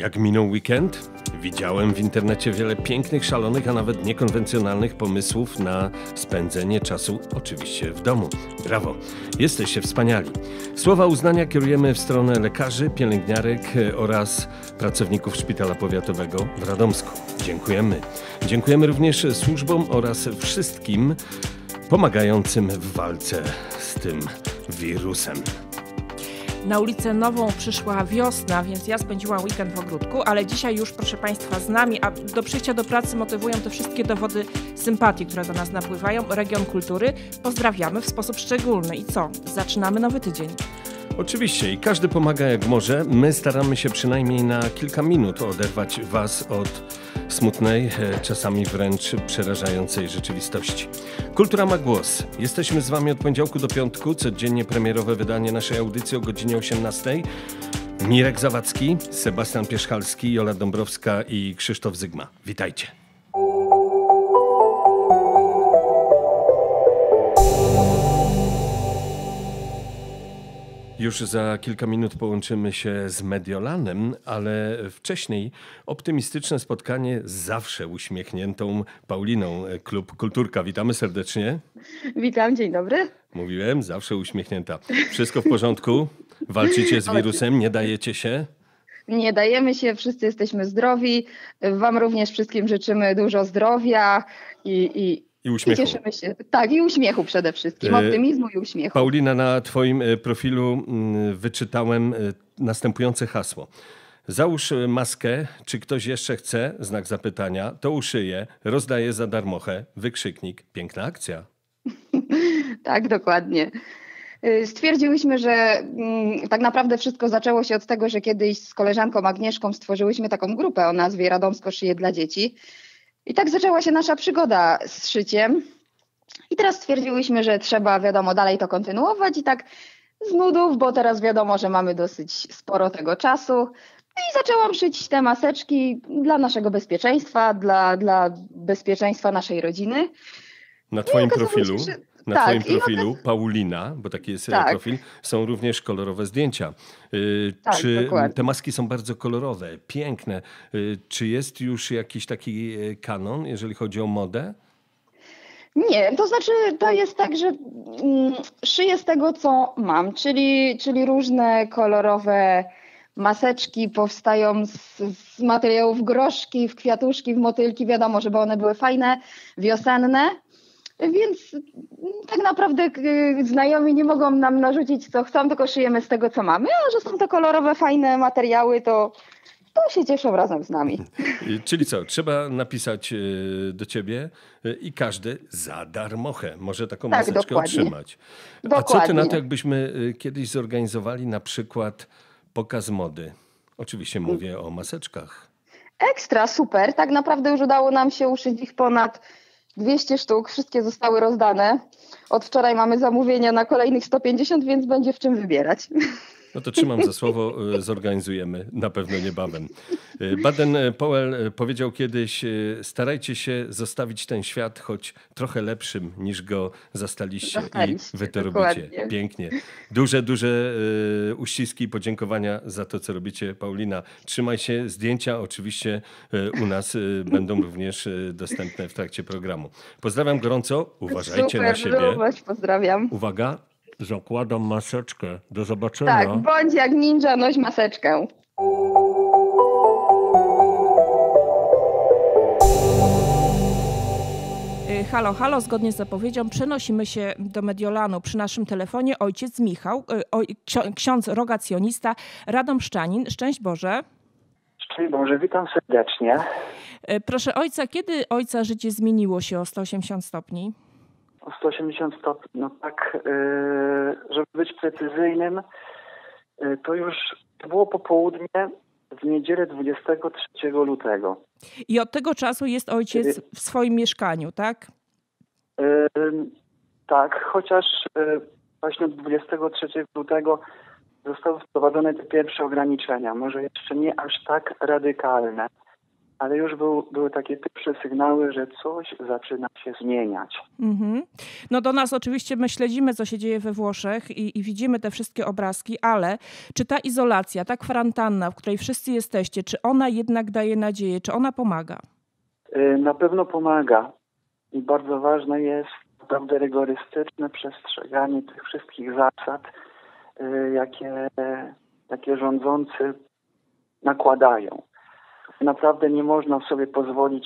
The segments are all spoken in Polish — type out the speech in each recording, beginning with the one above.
Jak minął weekend? Widziałem w internecie wiele pięknych, szalonych, a nawet niekonwencjonalnych pomysłów na spędzenie czasu, oczywiście w domu. Brawo! Jesteście wspaniali. Słowa uznania kierujemy w stronę lekarzy, pielęgniarek oraz pracowników Szpitala Powiatowego w Radomsku. Dziękujemy. Dziękujemy również służbom oraz wszystkim pomagającym w walce z tym wirusem. Na ulicę Nową przyszła wiosna, więc ja spędziłam weekend w ogródku, ale dzisiaj już, proszę Państwa, z nami, a do przyjścia do pracy motywują te wszystkie dowody sympatii, które do nas napływają. Region Kultury pozdrawiamy w sposób szczególny. I co? Zaczynamy nowy tydzień. Oczywiście i każdy pomaga jak może. My staramy się przynajmniej na kilka minut oderwać Was od smutnej, czasami wręcz przerażającej rzeczywistości. Kultura ma głos. Jesteśmy z Wami od poniedziałku do piątku. Codziennie premierowe wydanie naszej audycji o godzinie 18. Mirek Zawadzki, Sebastian Pierzchalski, Jola Dąbrowska i Krzysztof Zygma. Witajcie. Już za kilka minut połączymy się z Mediolanem, ale wcześniej optymistyczne spotkanie z zawsze uśmiechniętą Pauliną, Klub Kulturka. Witamy serdecznie. Witam, dzień dobry. Mówiłem, zawsze uśmiechnięta. Wszystko w porządku? Walczycie z wirusem? Nie dajecie się? Nie dajemy się, wszyscy jesteśmy zdrowi. Wam również wszystkim życzymy dużo zdrowia i uśmiechu. Cieszymy się. Tak, i uśmiechu przede wszystkim. Optymizmu i uśmiechu. Paulina, na Twoim profilu wyczytałem następujące hasło. Załóż maskę, czy ktoś jeszcze chce? Znak zapytania. To uszyję, rozdaję za darmochę. Wykrzyknik. Piękna akcja. Tak, dokładnie. Stwierdziłyśmy, że tak naprawdę wszystko zaczęło się od tego, że kiedyś z koleżanką Agnieszką stworzyłyśmy taką grupę o nazwie Radomsko szyje dla dzieci. I tak zaczęła się nasza przygoda z szyciem. I teraz stwierdziłyśmy, że trzeba, wiadomo, dalej to kontynuować i tak z nudów, bo teraz wiadomo, że mamy dosyć sporo tego czasu. No i zaczęłam szyć te maseczki dla naszego bezpieczeństwa, dla bezpieczeństwa naszej rodziny. Na Twoim profilu, Twoim profilu Paulina, bo taki jest profil, są również kolorowe zdjęcia. Czy dokładnie. Te maski są bardzo kolorowe, piękne. Czy jest już jakiś taki kanon, jeżeli chodzi o modę? Nie, to znaczy to jest tak, że szyję z tego, co mam, czyli różne kolorowe maseczki powstają z materiałów groszki, w kwiatuszki, w motylki, wiadomo, żeby one były fajne, wiosenne. Więc tak naprawdę znajomi nie mogą nam narzucić, co chcą, tylko szyjemy z tego, co mamy. A że są to kolorowe, fajne materiały, to się cieszą razem z nami. Czyli co? Trzeba napisać do Ciebie i każdy za darmochę może taką maseczkę dokładnie. otrzymać. Dokładnie. A co Ty na to, jakbyśmy kiedyś zorganizowali na przykład pokaz mody? Oczywiście mówię o maseczkach. Ekstra, super. Tak naprawdę już udało nam się uszyć ich ponad 200 sztuk. Wszystkie zostały rozdane. Od wczoraj mamy zamówienia na kolejnych 150, więc będzie w czym wybierać. No to trzymam za słowo, zorganizujemy na pewno niebawem. Baden-Powell powiedział kiedyś, starajcie się zostawić ten świat choć trochę lepszym niż go zastaliście. I wy to robicie. Pięknie. Duże uściski i podziękowania za to, co robicie, Paulina. Trzymaj się, zdjęcia oczywiście u nas będą również dostępne w trakcie programu. Pozdrawiam gorąco, uważajcie na siebie. Pozdrawiam. Uwaga. Zakładam maseczkę. Do zobaczenia. Tak, bądź jak ninja, noś maseczkę. Halo, halo, zgodnie z zapowiedzią przenosimy się do Mediolanu. Przy naszym telefonie ojciec Michał, ksiądz rogacjonista, radomszczanin. Szczęść Boże. Szczęść Boże, witam serdecznie. Proszę ojca, kiedy ojca życie zmieniło się o 180 stopni? O 180 stopni, no tak, żeby być precyzyjnym, to było popołudnie w niedzielę 23 lutego. I od tego czasu jest ojciec w swoim mieszkaniu, tak? Tak, chociaż właśnie od 23 lutego zostały wprowadzone te pierwsze ograniczenia. Może jeszcze nie aż tak radykalne, ale już były takie pierwsze sygnały, że coś zaczyna się zmieniać. No do nas oczywiście my śledzimy, co się dzieje we Włoszech i widzimy te wszystkie obrazki, ale czy ta izolacja, ta kwarantanna, w której wszyscy jesteście, czy ona jednak daje nadzieję, czy ona pomaga? Na pewno pomaga i bardzo ważne jest naprawdę rygorystyczne przestrzeganie tych wszystkich zasad, jakie rządzący nakładają. Naprawdę nie można sobie pozwolić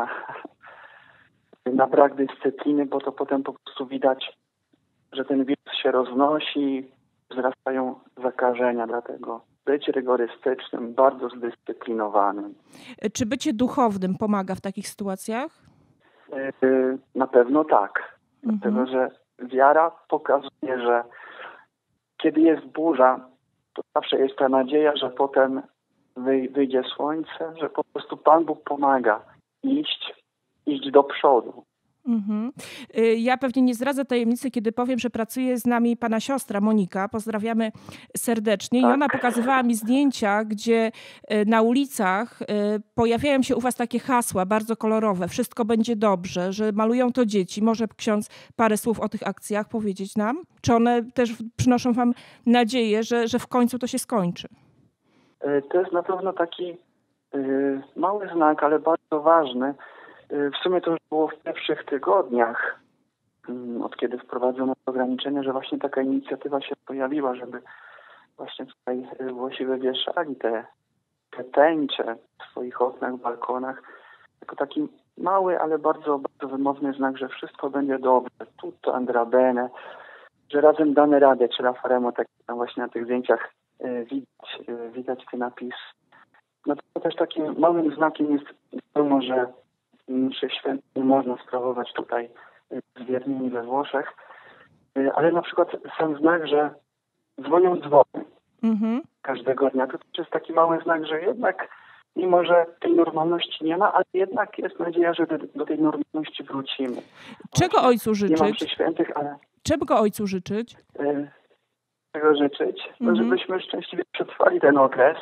na brak dyscypliny, bo to potem po prostu widać, że ten wirus się roznosi, wzrastają zakażenia, dlatego być rygorystycznym, bardzo zdyscyplinowanym. Czy bycie duchownym pomaga w takich sytuacjach? Na pewno tak. Dlatego, że wiara pokazuje, że kiedy jest burza, to zawsze jest ta nadzieja, że potem wyjdzie słońce, że po prostu Pan Bóg pomaga iść do przodu. Ja pewnie nie zdradzę tajemnicy, kiedy powiem, że pracuje z nami pana siostra Monika. Pozdrawiamy serdecznie. Tak. I ona pokazywała mi zdjęcia, gdzie na ulicach pojawiają się u was takie hasła bardzo kolorowe. Wszystko będzie dobrze, że malują to dzieci. Może ksiądz parę słów o tych akcjach powiedzieć nam? Czy one też przynoszą wam nadzieję, że w końcu to się skończy? To jest na pewno taki mały znak, ale bardzo ważny. W sumie to już było w pierwszych tygodniach, od kiedy wprowadzono ograniczenia, że właśnie taka inicjatywa się pojawiła, żeby właśnie tutaj Włosi wywieszali te tęcze w swoich oknach, balkonach. Jako taki mały, ale bardzo, bardzo wymowny znak, że wszystko będzie dobrze. Tutto andrà bene, że razem damy radę. Czy la faremo, tak tam właśnie na tych zdjęciach widać ten napis. No to też takim małym znakiem jest to, że mszy święte nie można sprawować tutaj z wiernymi we Włoszech, ale na przykład sam znak, że dzwonią dzwony każdego dnia, to też jest taki mały znak, że jednak mimo, że tej normalności nie ma, ale jednak jest nadzieja, że do tej normalności wrócimy. Czego Ojcu życzyć? Nie ma mszy świętych, ale... Czego Ojcu życzyć? Czego życzyć? No, żebyśmy szczęśliwie przetrwali ten okres.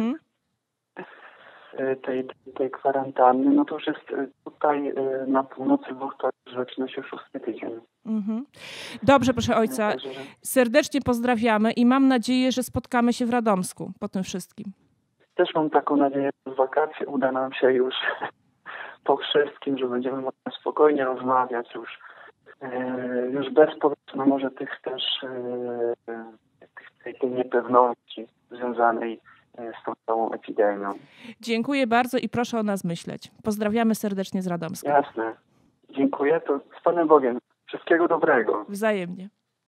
Tej kwarantanny, no to już jest tutaj na północy Włoch, to zaczyna się 6. tydzień. Dobrze, proszę ojca. Serdecznie pozdrawiamy i mam nadzieję, że spotkamy się w Radomsku po tym wszystkim. Też mam taką nadzieję, że w wakacje uda nam się już po wszystkim, że będziemy mogli spokojnie rozmawiać już bez, powiedzmy, może tych też tej niepewności związanej z tą całą epidemią. Dziękuję bardzo i proszę o nas myśleć. Pozdrawiamy serdecznie z Radomska. Jasne. Dziękuję. To z Panem Bogiem. Wszystkiego dobrego. Wzajemnie.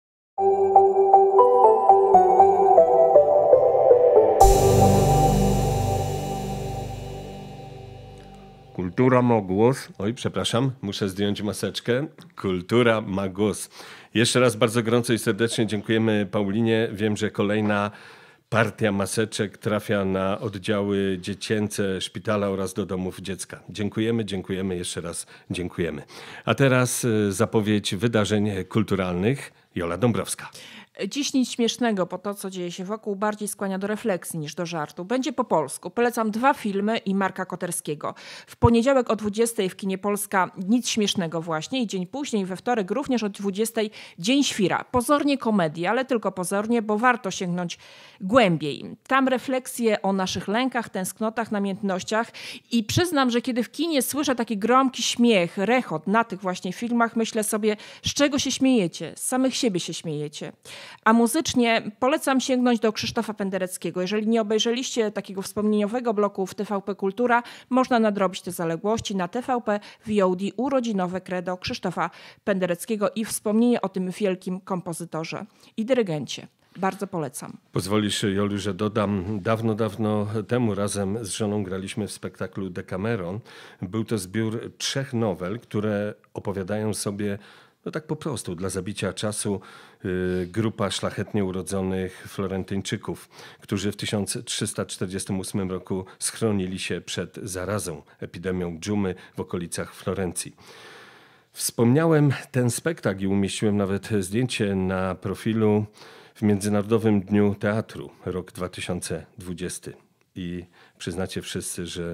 Kultura ma głos. Oj, przepraszam, muszę zdjąć maseczkę. Kultura ma głos. Jeszcze raz bardzo gorąco i serdecznie dziękujemy Paulinie. Wiem, że kolejna partia maseczek trafia na oddziały dziecięce szpitala oraz do domów dziecka. Dziękujemy, jeszcze raz dziękujemy. A teraz zapowiedź wydarzeń kulturalnych. Jola Dąbrowska. Dziś nic śmiesznego, bo to, co dzieje się wokół, bardziej skłania do refleksji niż do żartu. Będzie po polsku. Polecam 2 filmy i Marka Koterskiego. W poniedziałek o 20:00 w kinie Polska Nic śmiesznego właśnie i dzień później, we wtorek również o 20:00 Dzień Świra. Pozornie komedia, ale tylko pozornie, bo warto sięgnąć głębiej. Tam refleksje o naszych lękach, tęsknotach, namiętnościach i przyznam, że kiedy w kinie słyszę taki gromki śmiech, rechot na tych właśnie filmach, myślę sobie, z czego się śmiejecie? Z samych siebie się śmiejecie. A muzycznie polecam sięgnąć do Krzysztofa Pendereckiego. Jeżeli nie obejrzeliście takiego wspomnieniowego bloku w TVP Kultura, można nadrobić te zaległości na TVP VOD urodzinowe credo Krzysztofa Pendereckiego i wspomnienie o tym wielkim kompozytorze i dyrygencie. Bardzo polecam. Pozwolisz, Jolu, że dodam, dawno temu razem z żoną graliśmy w spektaklu Decameron. Był to zbiór 3 nowel, które opowiadają sobie no tak po prostu, dla zabicia czasu grupa szlachetnie urodzonych Florentyńczyków, którzy w 1348 roku schronili się przed zarazą, epidemią dżumy w okolicach Florencji. Wspomniałem ten spektakl i umieściłem nawet zdjęcie na profilu w Międzynarodowym Dniu Teatru, rok 2020. I przyznacie wszyscy, że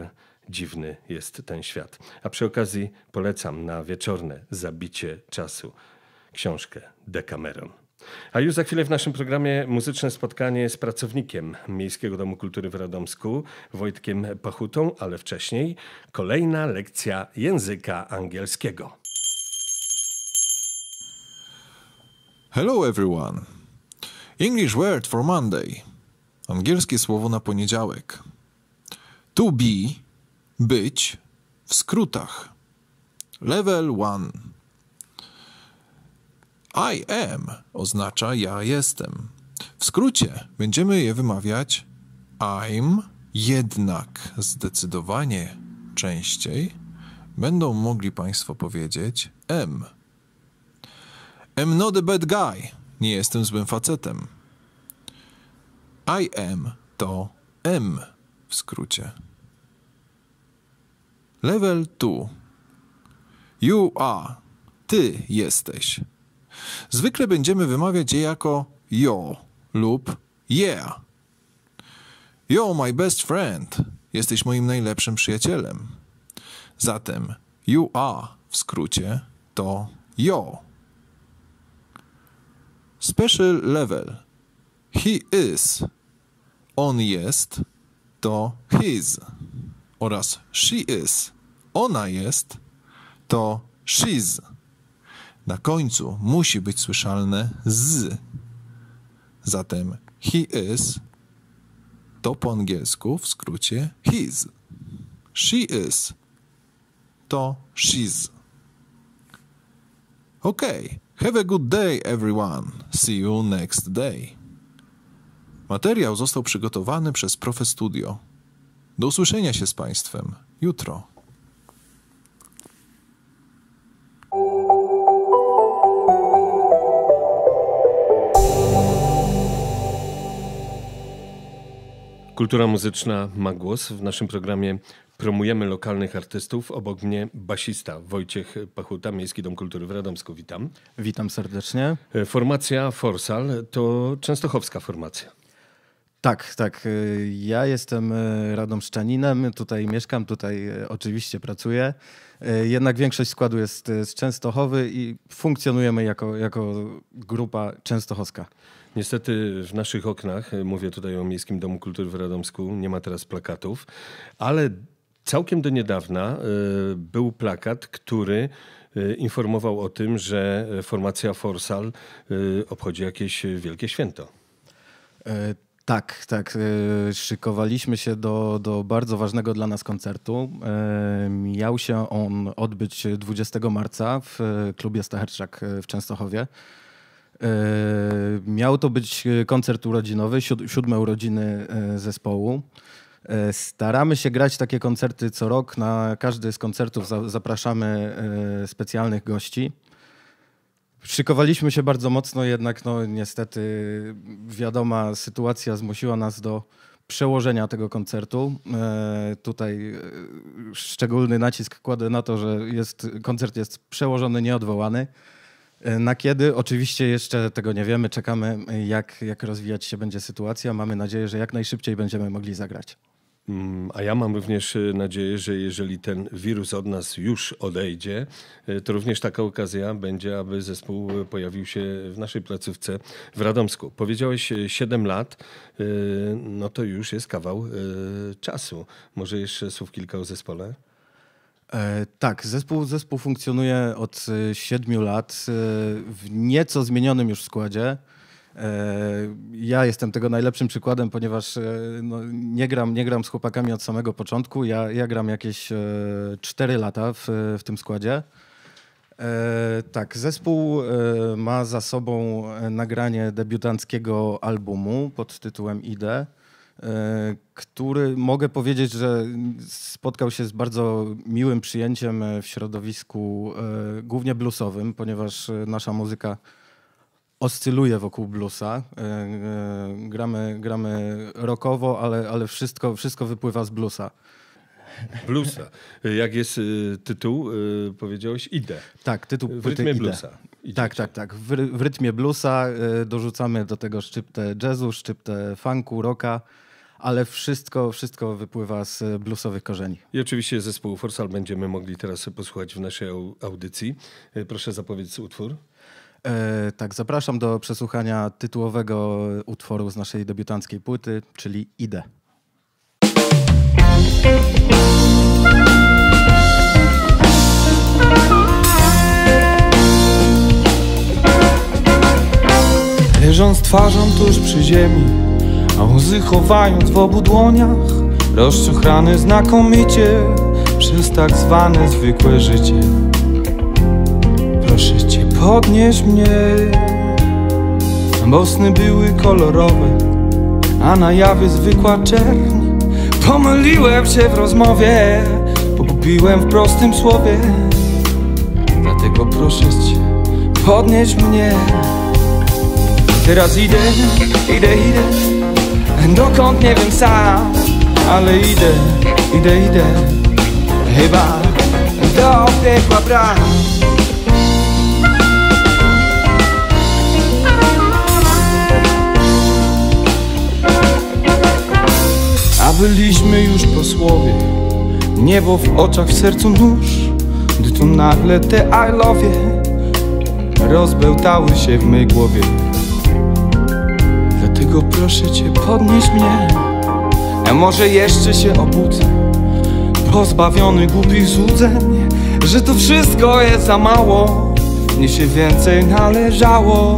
dziwny jest ten świat. A przy okazji polecam na wieczorne zabicie czasu książkę Decameron. A już za chwilę w naszym programie muzyczne spotkanie z pracownikiem Miejskiego Domu Kultury w Radomsku, Wojtkiem Pachutą, ale wcześniej kolejna lekcja języka angielskiego. Hello everyone. English word for Monday. Angielskie słowo na poniedziałek. To be, być, w skrótach. Level 1. I am oznacza ja jestem. W skrócie będziemy je wymawiać I'm, jednak zdecydowanie częściej będą mogli Państwo powiedzieć am. I'm not a bad guy. Nie jestem złym facetem. I am to am w skrócie. Level 2. You are. Ty jesteś. Zwykle będziemy wymawiać je jako yo lub yeah. You're my best friend. Jesteś moim najlepszym przyjacielem. Zatem you are w skrócie to yo. Special level. He is. On jest to his. Oraz she is. Ona jest to she's. Na końcu musi być słyszalne z. Zatem he is to po angielsku w skrócie his. She is to she's. Okay. Have a good day, everyone. See you next day. Materiał został przygotowany przez Profe Studio. Do usłyszenia się z Państwem jutro. Kultura muzyczna ma głos. W naszym programie promujemy lokalnych artystów. Obok mnie basista Wojciech Pachuta, Miejski Dom Kultury w Radomsku. Witam. Witam serdecznie. Formacja Forsal to częstochowska formacja. Tak. Ja jestem radomszczaninem, tutaj mieszkam, tutaj oczywiście pracuję. Jednak większość składu jest z Częstochowy i funkcjonujemy jako grupa częstochowska. Niestety w naszych oknach, mówię tutaj o Miejskim Domu Kultury w Radomsku, nie ma teraz plakatów, ale całkiem do niedawna był plakat, który informował o tym, że formacja Forsal obchodzi jakieś wielkie święto. Tak. Szykowaliśmy się do bardzo ważnego dla nas koncertu. Miał się on odbyć 20 marca w klubie Stacherczak w Częstochowie. Miał to być koncert urodzinowy, 7 urodziny zespołu. Staramy się grać takie koncerty co rok. Na każdy z koncertów zapraszamy specjalnych gości. Szykowaliśmy się bardzo mocno, jednak niestety wiadoma sytuacja zmusiła nas do przełożenia tego koncertu. Tutaj szczególny nacisk kładę na to, że koncert jest przełożony, nieodwołany. Na kiedy? Oczywiście jeszcze tego nie wiemy. Czekamy, jak rozwijać się będzie sytuacja. Mamy nadzieję, że jak najszybciej będziemy mogli zagrać. A ja mam również nadzieję, że jeżeli ten wirus od nas już odejdzie, to również taka okazja będzie, aby zespół pojawił się w naszej placówce w Radomsku. Powiedziałeś 7 lat, no to już jest kawał czasu. Może jeszcze słów kilka o zespole? Tak, zespół funkcjonuje od 7 lat w nieco zmienionym już składzie. Ja jestem tego najlepszym przykładem, ponieważ nie gram z chłopakami od samego początku. Ja gram jakieś 4 lata w tym składzie. Tak, zespół ma za sobą nagranie debiutanckiego albumu pod tytułem Idę, który mogę powiedzieć, że spotkał się z bardzo miłym przyjęciem w środowisku głównie bluesowym, ponieważ nasza muzyka oscyluje wokół bluesa. Gramy rockowo, ale wszystko wypływa z bluesa. Bluesa. Jak jest tytuł, powiedziałeś Idę. Tak, tytuł w rytmie bluesa. Tak. W rytmie bluesa dorzucamy do tego szczyptę jazzu, szczyptę funku, rocka, ale wszystko wypływa z bluesowych korzeni. I oczywiście zespołu Forsal będziemy mogli teraz posłuchać w naszej audycji. Proszę zapowiedz utwór. Tak, zapraszam do przesłuchania tytułowego utworu z naszej debiutanckiej płyty, czyli Idę. Leżąc twarzą tuż przy ziemi, a łzy chowając w obu dłoniach, rozczochrany znakomicie przez tak zwane zwykłe życie. Proszę cię, podnieś mnie, bo sny były kolorowe, a na jawie zwykła czerń. Pomyliłem się w rozmowie, pogubiłem w prostym słowie. Dlatego proszę cię, podnieś mnie. Teraz idę, dokąd nie wiem sam, ale idę, chyba do piekła bram. A byliśmy już po słowie, niebo w oczach, w sercu nóż, gdy tu nagle te I love you rozbełtały się w mej głowie. Dlatego proszę cię, podnieś mnie, a może jeszcze się obudzę, pozbawiony głupich złudzeń, że to wszystko jest za mało, mnie się więcej należało.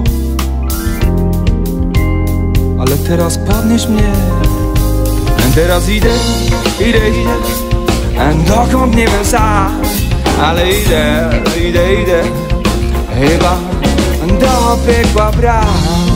Ale teraz podnieś mnie. Teraz idę, dokąd nie wiem sam, ale idę, chyba do piekła bram.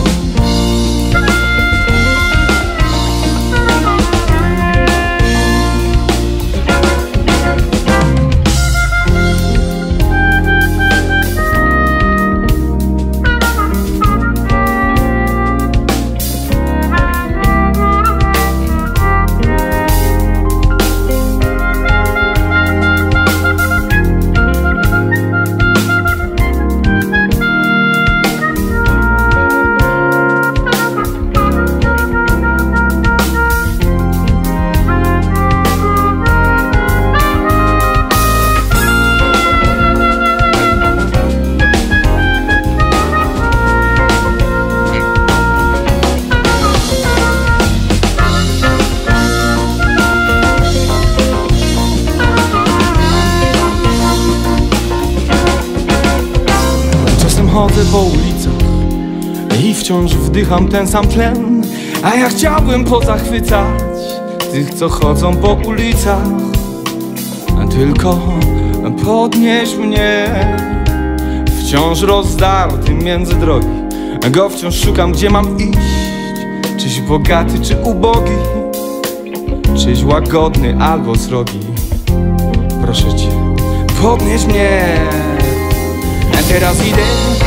Chodzę po ulicach i wciąż wdycham ten sam tlen, a ja chciałbym pozachwycać tych, co chodzą po ulicach. Tylko podnieś mnie, wciąż rozdarty między drogi, go wciąż szukam, gdzie mam iść. Czyś bogaty, czy ubogi, czyś łagodny albo srogi. Proszę cię, podnieś mnie. Teraz idę,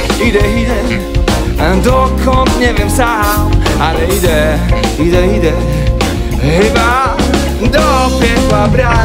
dokąd nie wiem sam, ale idę, chyba do piekła bram.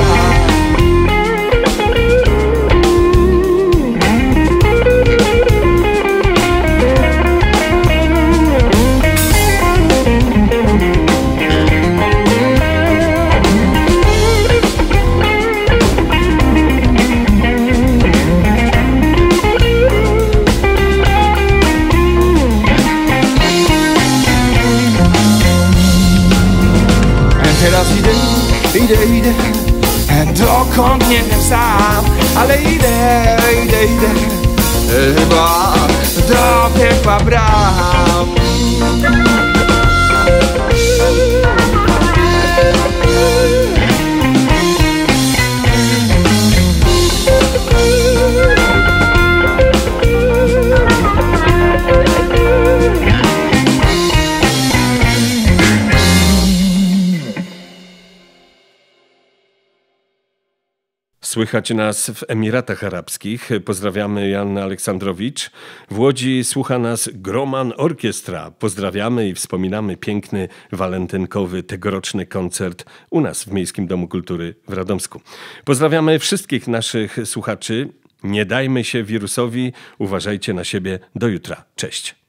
Teraz idę, dokąd nie wiem sam, ale idę, chyba do piekła bram. Słychać nas w Emiratach Arabskich. Pozdrawiamy, Jan Aleksandrowicz. W Łodzi słucha nas Groman Orkiestra. Pozdrawiamy i wspominamy piękny, walentynkowy, tegoroczny koncert u nas w Miejskim Domu Kultury w Radomsku. Pozdrawiamy wszystkich naszych słuchaczy. Nie dajmy się wirusowi. Uważajcie na siebie. Do jutra. Cześć.